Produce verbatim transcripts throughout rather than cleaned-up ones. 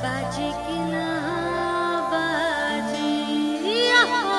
बाजी की ना बाजी याहो।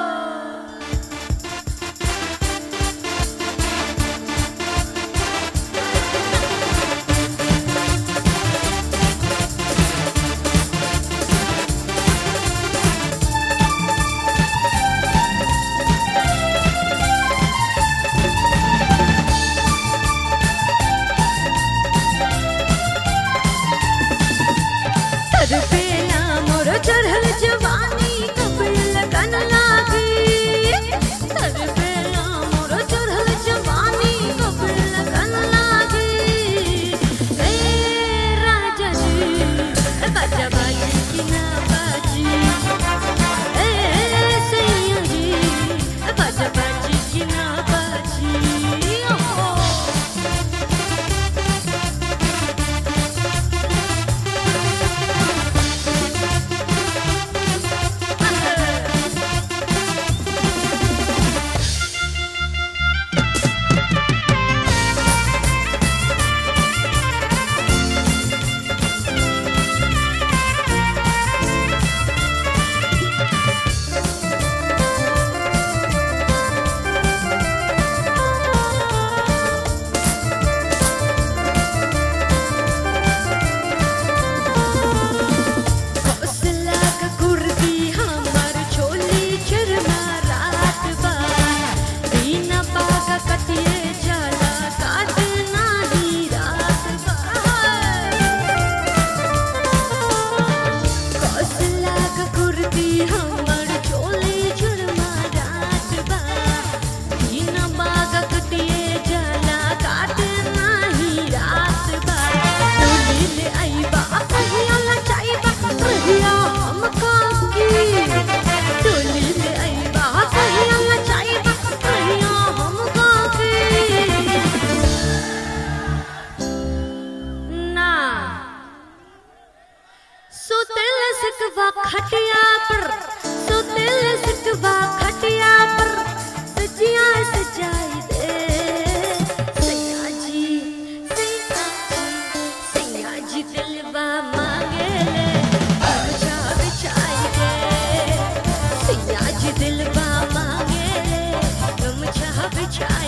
चढ़ल जवानी कपड़ लगन लागी, तर बेला मोर चढ़ल जवानी कपड़ लगन लागी। ए राजा जी बाजा बाजी की ना बाजी, ए सैया जी बाजा बाजी की ना बाजी। खटिया पर सुतिल सिकवा खटिया पर सजिया सजाई दे सैया जी, सैया जी, सैया जी दिलवा मांगे ले गमछा बिछाई दे, सैया जी दिलवा मांगे ले गमछा बिछाई